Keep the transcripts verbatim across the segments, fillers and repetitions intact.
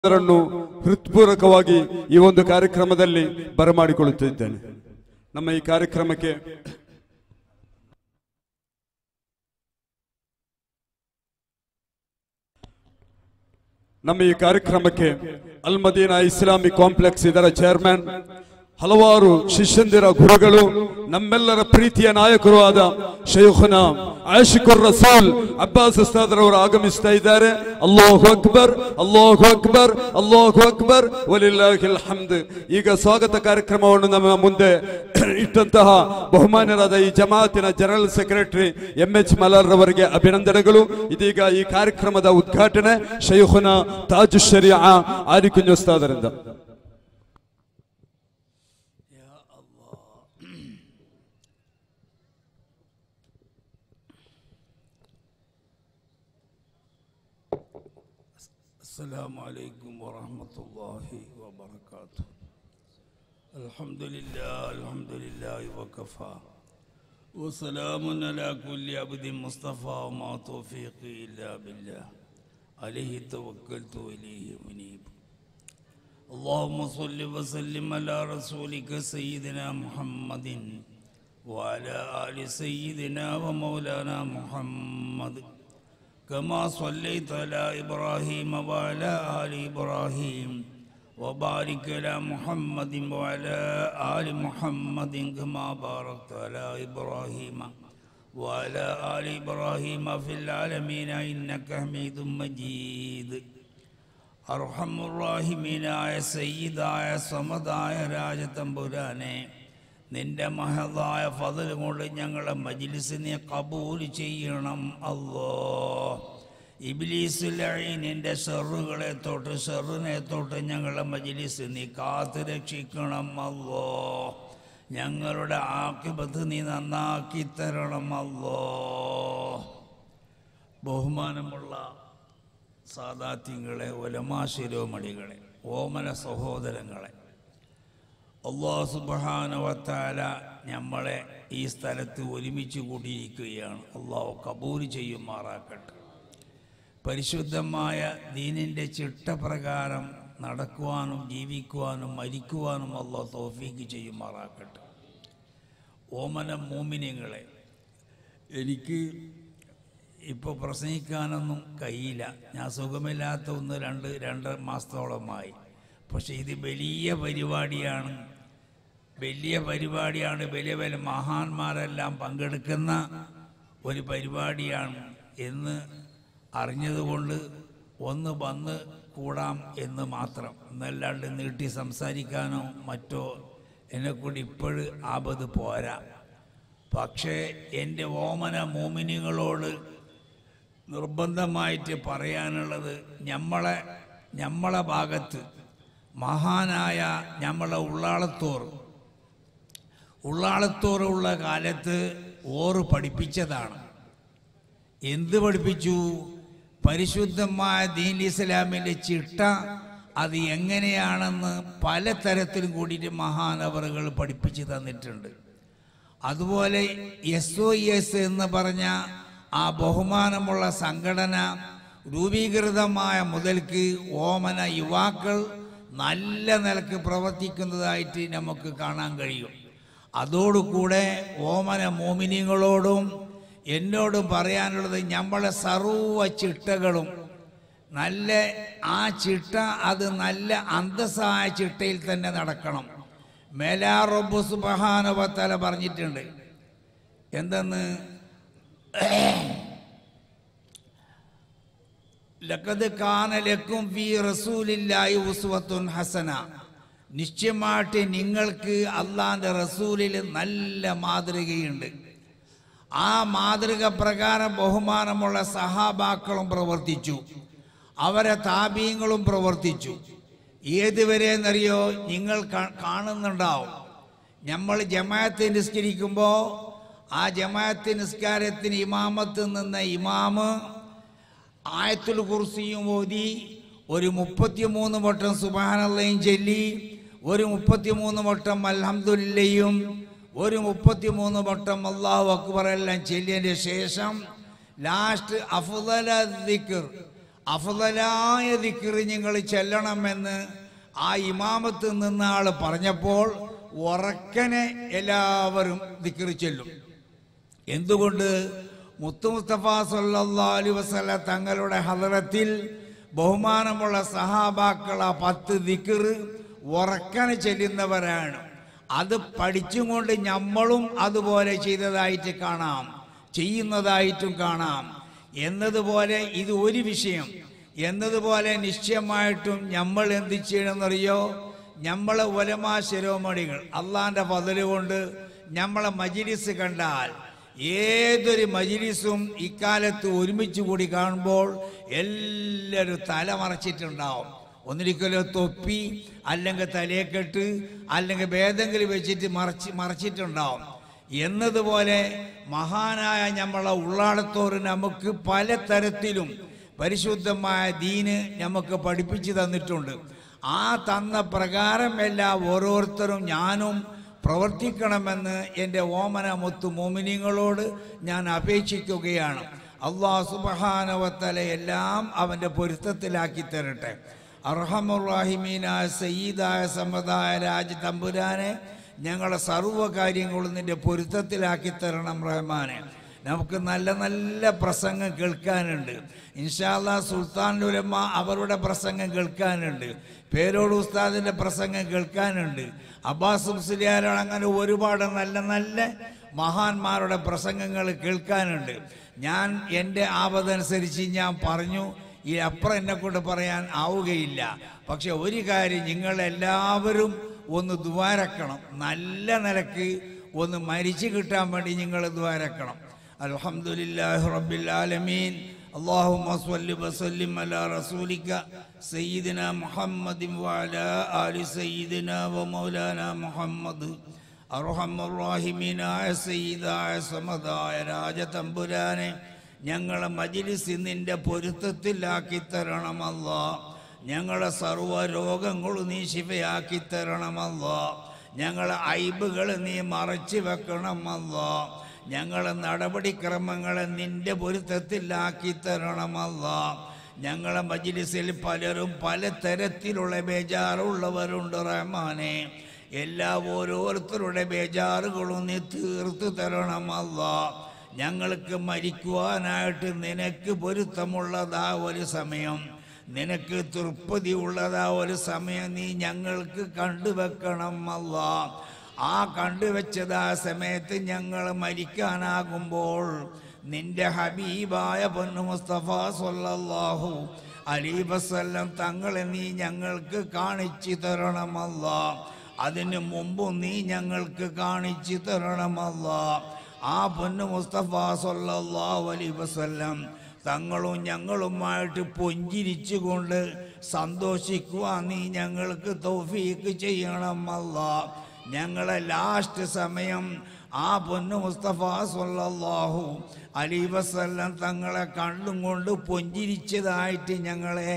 ಅದರನ್ನು ಹೃತ್ಪೂರ್ವಕವಾಗಿ ಈ ಒಂದು ಕಾರ್ಯಕ್ರಮದಲ್ಲಿ ಬರಮಾಡಿಕೊಳ್ಳುತ್ತಿದ್ದೇನೆ. ನಮ್ಮ ಈ ಕಾರ್ಯಕ್ರಮಕ್ಕೆ ನಮ್ಮ ಈ ಕಾರ್ಯಕ್ರಮಕ್ಕೆ ಅಲ್ ಮದೀನಾ ಇಸ್ಲಾಮಿಕ್ ಕಾಂಪ್ಲೆಕ್ಸ್ ಇದರ ಚೇರ್ಮನ್, ಹಲವಾರು ಶಿಷ್ಯಂದಿರ ಗುರುಗಳು, ನಮ್ಮೆಲ್ಲರ ಪ್ರೀತಿಯ ನಾಯಕರು ಆದ ಶೈಖುನಾ ಆಶಿಕುರ್ ರಸೂಲ್ ಅಬ್ಬಾಸ್ ಉಸ್ತಾದ್ರವರು ಆಗಮಿಸ್ತಾ ಇದ್ದಾರೆ. ಅಲ್ಲಾಹು ಅಕ್ಬರ್, ಅಲ್ಲಾಹು ಅಕ್ಬರ್, ಅಲ್ಲಾಹು ಅಕ್ಬರ್, ವಲಿಲ್ಲಾಹಿಲ್ ಹಮ್ದ್. ಈಗ ಸ್ವಾಗತ ಕಾರ್ಯಕ್ರಮವನ್ನು ನಮ್ಮ ಮುಂದೆ ಇಟ್ಟಂತಹ ಬಹುಮಾನ್ಯರಾದ ಈ ಜಮಾತಿನ general secretary M H Malar ರವರಿಗೆ ಅಭಿನಂದನೆಗಳು. ಇದೀಗ ಈ ಕಾರ್ಯಕ್ರಮದ ಉದ್ಘಾಟನೆ ಶೈಖುನಾ ತಾಜು ಶರಿಯಾ ಆಲಿಕುಂಜ ಉಸ್ತಾದರಿಂದ. السلام عليكم ورحمة الله وبركاته. الحمد لله الحمد لله وكفى وسلام على كل عبد مصطفى وما توفيقي إلا بالله عليه توكلت وإليه منيب. اللهم صل وسلم على رسولك سيدنا محمد وعلى آل سيدنا ومولانا محمد كما صليت على إبراهيم وعلى آل إبراهيم وبارك على محمد وعلى آل محمد كما باركت على إبراهيم وعلى آل إبراهيم في العالمين إنك حميد مجيد. أرحم الراحمين آയ സയ്യിദായ സമദായ രാജതമ്പുരാനെ, നിന്റെ മഹദായ ഫضൽ കൊണ്ട് ഞങ്ങളെ മജ്ലിസിനെ കബൂൽ ചെയ്യണം അല്ലാഹ്. ഇബ്ലീസ് ലഈനിന്റെ ഷർറുകളെ തൊട്ട് ഷർറിനെ തൊട്ട് ഞങ്ങളെ മജ്ലിസ് നീ കാത്ത് രക്ഷിക്കണം അല്ലാഹ്. ഞങ്ങളുടെ ആഖിബത്ത് നീ നന്നാക്കി തരണം അല്ലാഹ്. ബഹുമാനമുള്ള സാദാത്യങ്ങളെ, ഉലമാ ശിരോമണികളെ, ഓമന സഹോദരങ്ങളെ, അല്ലാഹു സുബ്ഹാനഹു വ തആല നമ്മളെ ഈ സ്ഥലത്ത് ഒരുമിച്ച് കൂടിയിരിക്കുകയാണ്. അല്ലാഹു കബൂൽ ചെയ്യുമാറാക്കട്ടെ. പരിശുദ്ധമായ ദീനിൻ്റെ ചിട്ടപ്രകാരം നടക്കുവാനും ജീവിക്കുവാനും മരിക്കുവാനും അല്ലാഹു തൗഫീഖ് ചെയ്യുമാറാക്കട്ടെ. ഓമന മോമിനിങ്ങളെ, എനിക്ക് ഇപ്പോൾ പ്രസംഗിക്കാനൊന്നും കഴിയില്ല. ഞാൻ സുഖമില്ലാത്ത ഒന്ന് രണ്ട് രണ്ട് മാസത്തോളമായി. പക്ഷേ ഇത് വലിയ പരിപാടിയാണ്, വലിയ പരിപാടിയാണ്. വലിയ വലിയ മഹാന്മാരെല്ലാം പങ്കെടുക്കുന്ന ഒരു പരിപാടിയാണ് എന്ന് അറിഞ്ഞതുകൊണ്ട് ഒന്ന് വന്ന് കൂടാം എന്ന് മാത്രം. എന്നല്ലാണ്ട് നീട്ടി സംസാരിക്കാനോ മറ്റോ എന്നെക്കൊണ്ട് ഇപ്പോഴും ആപത് പോരാ. പക്ഷേ എൻ്റെ ഓമന മോമിനികളോട് നിർബന്ധമായിട്ട് പറയാനുള്ളത്, നമ്മളെ നമ്മളെ ഭാഗത്ത് മഹാനായ നമ്മളെ ഉള്ളാളത്തോർ ഉള്ളാളത്തോറുള്ള കാലത്ത് ഓറ് പഠിപ്പിച്ചതാണ്. എന്ത് പഠിപ്പിച്ചു? പരിശുദ്ധമായ ദീൻ ഇസ്ലാമിൻ്റെ ചിട്ട അത് എങ്ങനെയാണെന്ന് പലതരത്തിലും കൂടിയിട്ട് മഹാനവറുകൾ പഠിപ്പിച്ചു തന്നിട്ടുണ്ട്. അതുപോലെ എസ് ഒ എസ് എന്ന് പറഞ്ഞ ആ ബഹുമാനമുള്ള സംഘടന രൂപീകൃതമായ മുതൽക്ക് ഓമന യുവാക്കൾ നല്ല നിലക്ക് പ്രവർത്തിക്കുന്നതായിട്ട് നമുക്ക് കാണാൻ കഴിയും. അതോടുകൂടെ ഓമന മോമിനികളോടും എന്നോടും പറയാനുള്ളത്, നമ്മളെ സർവ്വ ചിട്ടകളും നല്ല ആ ചിട്ട അത് നല്ല അന്തസ്സായ ചിട്ടയിൽ തന്നെ നടക്കണം. മേലാ റബ്ബ് സുബ്ഹാനഹു വ തആല പറഞ്ഞിട്ടുണ്ട്. എന്തെന്ന്? ലഖദ് കാന ലക്കും ഫീ റസൂലില്ലാഹി ഉസ്വത്തുൻ ഹസന. നിശ്ചയമായിട്ട് നിങ്ങൾക്ക് അള്ളാന്റെ റസൂലിൽ നല്ല മാതൃകയുണ്ട്. ആ മാതൃക പ്രകാരം ബഹുമാനമുള്ള സഹാബാക്കളും പ്രവർത്തിച്ചു, അവരെ താബീങ്ങളും പ്രവർത്തിച്ചു. ഏതുവരെ എന്നറിയോ? നിങ്ങൾ കാണുന്നുണ്ടാവും, നമ്മൾ ജമാഅത്ത് നിസ്കരിക്കുമ്പോൾ ആ ജമാഅത്ത് നിസ്കാരത്തിന് ഇമാമത്ത് നിന്ന ഇമാമ് ആയത്തുൽ കുർസിയും ഓതി ഒരു മുപ്പത്തിമൂന്ന് വട്ടം സുബ്ഹാനല്ലാഹും ചൊല്ലി, ഒരു മുപ്പത്തിമൂന്ന് വട്ടം അൽഹംദുലില്ലയും ഒരു മുപ്പത്തിമൂന്ന് വട്ടം അല്ലാഹു അക്ബർ എല്ലാം ചൊല്ലിയതിൻ്റെ ശേഷം ലാസ്റ്റ് അഫ്ളല ദിക്ർ അഫ്ളലായ ദിക്റ് നിങ്ങൾ ചെല്ലണമെന്ന് ആ ഇമാമത്ത് നിന്ന ആൾ പറഞ്ഞപ്പോൾ ഉറക്കനെ എല്ലാവരും ദിക്റ് ചെല്ലും. എന്തുകൊണ്ട്? മുത്തു മുസ്തഫ സല്ലല്ലാഹു അലൈഹി വസല്ലം തങ്ങളുടെ ഹദറത്തിൽ ബഹുമാനമുള്ള സഹാബാക്കൾ ആ പത്ത് ദിക്റ് ഉറക്കനെ ചെല്ലുന്നവരാണ്. അത് പഠിച്ചും കൊണ്ട് നമ്മളും അതുപോലെ ചെയ്തതായിട്ട് കാണാം, ചെയ്യുന്നതായിട്ടും കാണാം. എന്നതുപോലെ ഇത് ഒരു വിഷയം. എന്നതുപോലെ നിശ്ചയമായിട്ടും നമ്മൾ എന്ത് ചെയ്യണമെന്നറിയോ? നമ്മളെ ഉലമാ ശിരോമണികൾ അള്ളാന്റെ ഫضല് കൊണ്ട് നമ്മളെ മജ്‌ലിസ് കണ്ടാൽ, ഏതൊരു മജ്‌ലിസും ഇക്കാലത്ത് ഒരുമിച്ച് കൂടി കാണുമ്പോൾ എല്ലാവരും തല മറച്ചിട്ടുണ്ടാവും. ഒന്നിരിക്കലോ തൊപ്പി, അല്ലെങ്കിൽ തലയെക്കെട്ട്, അല്ലെങ്കിൽ ഭേദങ്ങൾ വെച്ചിട്ട് മറച്ച് മറച്ചിട്ടുണ്ടാവും. എന്നതുപോലെ മഹാനായ നമ്മളെ ഉള്ളാടത്തോറ് നമുക്ക് പലതരത്തിലും പരിശുദ്ധമായ ദീന് നമുക്ക് പഠിപ്പിച്ചു തന്നിട്ടുണ്ട്. ആ തന്ന പ്രകാരം എല്ലാം ഓരോരുത്തരും ഞാനും പ്രവർത്തിക്കണമെന്ന് എൻ്റെ ഓമന മുത്തു മോമിനിങ്ങളോട് ഞാൻ അപേക്ഷിക്കുകയാണ്. അല്ലാഹു സുബ്ഹാനഹു വ തആല എല്ലാം അവൻ്റെ പൊരുത്തത്തിലാക്കി തരട്ടെ. അർഹമുർ-റഹീമീനായ സയ്യിദായ സമദായ രാജ തമ്പുരാനെ, ഞങ്ങളെ സർവ്വ കാര്യങ്ങളും നിന്റെ പൊരുത്തത്തിലാക്കി തരണം റഹ്മാനെ. നമുക്ക് നല്ല നല്ല പ്രസംഗം കേൾക്കാനുണ്ട്. ഇൻഷാ അല്ലാഹ് സുൽത്താൻ ഉലമ അവരുടെ പ്രസംഗം കേൾക്കാനുണ്ട്. പേരോട് ഉസ്താദിൻ്റെ പ്രസംഗം കേൾക്കാനുണ്ട്. അബ്ബാസ് മുസ്ലിയാരാണ്. അങ്ങനെ ഒരുപാട് നല്ല നല്ല മഹാന്മാരുടെ പ്രസംഗങ്ങൾ കേൾക്കാനുണ്ട്. ഞാൻ എൻ്റെ ആവതനുസരിച്ച് ഞാൻ പറഞ്ഞു. ഈ അപ്പുറം എന്നെ കൊണ്ട് പറയാൻ ആവുകയില്ല. പക്ഷെ ഒരു കാര്യം, നിങ്ങളെല്ലാവരും ഒന്ന് ദ്വാരക്കണം. നല്ല നിലക്ക് ഒന്ന് മരിച്ചു കിട്ടാൻ വേണ്ടി നിങ്ങൾ ദ്വാരക്കണം. അൽഹംദുലില്ലാഹി റബ്ബിൽ ആലമീൻ. اللهم صل وسلم على رسولك سيدنا محمد وعلى آل سيدنا ومولانا محمد. അർഹം റഹീമീനായ സയ്യിദായ സമദായ രാജ തമ്പുരാനെ, ഞങ്ങളെ മജ്‌ലിസ് നിന്റെ പൊരുത്തത്തിലാക്കി തരണം അല്ലാഹ്. ഞങ്ങളെ സർവ്വ രോഗങ്ങളും നീ ശിഫയാക്കി തരണം അല്ലാഹ്. ഞങ്ങളെ ഐബുകൾ നീ മറച്ചു വെക്കണം അല്ലാഹ്. ഞങ്ങളെ നടപടിക്രമങ്ങളെ നിന്റെ പൊരുത്തത്തിലാക്കി തരണം അല്ലാഹ്. ഞങ്ങളെ മജ്‌ലിസിൽ പലരും പല തരത്തിലുള്ള ബേജാറുള്ളവരുണ്ട് റഹ്മാനെ. എല്ലാ ഓരോരുത്തരുടെ ബേജാറുകളും നീ തീർത്തു തരണം അല്ലാഹ്. ഞങ്ങൾക്ക് മരിക്കുവാനായിട്ട് നിനക്ക് പൊരുത്തമുള്ളതാ ഒരു സമയം, നിനക്ക് തൃപ്തി ഉള്ളതാ ഒരു സമയം നീ ഞങ്ങൾക്ക് കണ്ടുവെക്കണം അല്ലാഹ്. ആ കണ്ടുവെച്ചതാ സമയത്ത് ഞങ്ങൾ മരിക്കാനാകുമ്പോൾ നിന്റെ ഹബീബായ പൊന്നു മുസ്തഫ സ്വല്ലല്ലാഹു അലൈഹി വസല്ലം തങ്ങളെ നീ ഞങ്ങൾക്ക് കാണിച്ചു തരണം അല്ലാഹ്. അതിന് മുമ്പും നീ ഞങ്ങൾക്ക് കാണിച്ചു തരണം അല്ലാഹ്. ആ പൊന്നു മുസ്തഫ സ്വല്ലല്ലാഹു അലൈഹി വസല്ലം തങ്ങളും ഞങ്ങളുമായിട്ട് പുഞ്ചിരിച്ചുകൊണ്ട് സന്തോഷിക്കുവാൻ നീ ഞങ്ങൾക്ക് തൗഫീഖ് ചെയ്യണം അല്ലാഹ്. ഞങ്ങളെ ലാസ്റ്റ് സമയം ആ പൊന്നു മുസ്തഫ സ്വല്ലല്ലാഹു അലൈഹി വസല്ലം തങ്ങളെ കണ്ടും കൊണ്ട് പുഞ്ചിരിച്ചതായിട്ട് ഞങ്ങളെ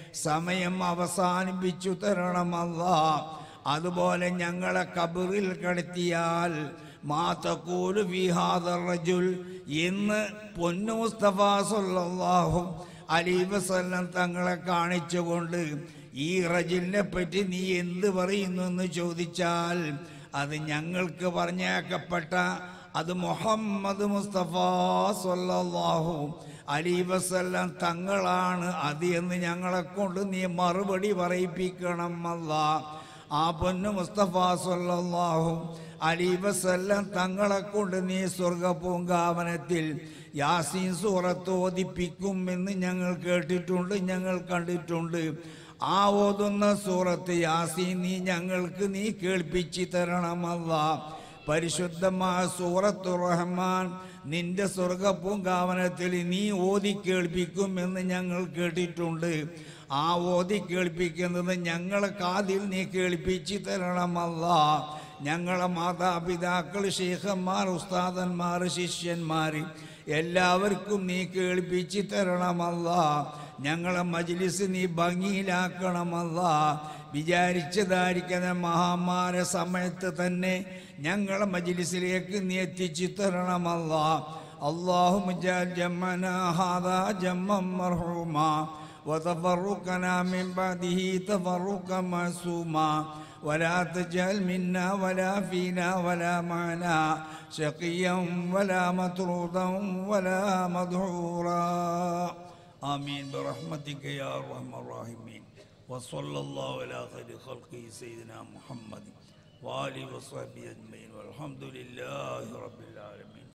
സമയം അവസാനിപ്പിച്ചു തരണം അല്ലാഹ്. അതുപോലെ ഞങ്ങളെ ഖബറിൽ കിടത്തിയാൽ മാ തഖൂലു ഫീ ഹാദർ റജുൽ എന്ന് പൊന്നു മുസ്തഫ സ്വല്ലല്ലാഹു അലൈഹി വസല്ലം തങ്ങളെ കാണിച്ചുകൊണ്ട് ഈ റജുലിനെ പറ്റി നീ എന്ത് പറയുന്നു എന്ന് ചോദിച്ചാൽ അത് ഞങ്ങൾക്ക് പറഞ്ഞേക്കപ്പെട്ട അത് മുഹമ്മദ് മുസ്തഫ സ്വല്ലല്ലാഹു അലൈഹി വസല്ലം തങ്ങളാണ് അത് എന്ന് ഞങ്ങളെ കൊണ്ട് നീ മറുപടി പറയിപ്പിക്കണം അല്ലാഹ്. ആ പൊന്നു മുസ്തഫ സ്വല്ലല്ലാഹു അലൈഹി വസല്ലം തങ്ങളെ കൊണ്ട് നീ സ്വർഗ പൂങ്കാവനത്തിൽ യാസീൻ സൂറത്ത് ഓതിപ്പിക്കും എന്ന് ഞങ്ങൾ കേട്ടിട്ടുണ്ട്, ഞങ്ങൾ കണ്ടിട്ടുണ്ട്. ആ ഓതുന്ന സൂറത്ത് യാസീൻ നീ ഞങ്ങൾക്ക് നീ കേൾപ്പിച്ചു തരണം അല്ലാഹ്. പരിശുദ്ധമായ സൂറത്തു റഹ്മാൻ നിന്റെ സ്വർഗ പൂങ്കാവനത്തിൽ നീ ഓതി കേൾപ്പിക്കും എന്ന് ഞങ്ങൾ കേട്ടിട്ടുണ്ട്. ആ ഓതി കേൾപ്പിക്കുന്നത് ഞങ്ങളെ കാതിൽ നീ കേൾപ്പിച്ചു തരണം അല്ലാഹ്. ഞങ്ങളെ മാതാപിതാക്കൾ, ശൈഖന്മാർ, ഉസ്താദന്മാർ, ശിഷ്യന്മാർ എല്ലാവർക്കും നീ കേൾപ്പിച്ചു തരണം അല്ലാഹ്. ഞങ്ങളെ മജ്‌ലിസ് നീ ഭംഗിയിലാക്കണം അല്ലാഹ്. വിചാരിച്ചതായിരിക്കുന്ന മഹാമാര സമയത്ത് തന്നെ ഞങ്ങളെ മജ്‌ലിസിലേക്ക് നീ എത്തിച്ചു തരണം അല്ലാഹ്. അല്ലാഹുമ്മ ജഅൽ ജമ്മനാ ഹാദാ ജമ്മൻ മർഹൂമാ وتفرقنا من بعده تفرقا معصوما ولا تجعل منا ولا فينا ولا معنا شقيا ولا مطرودا ولا مدحورا آمين برحمتك يا أرحم الراحمين وصلى الله على خير خلقه سيدنا محمد وآله وصحبه أجمعين والحمد لله رب العالمين.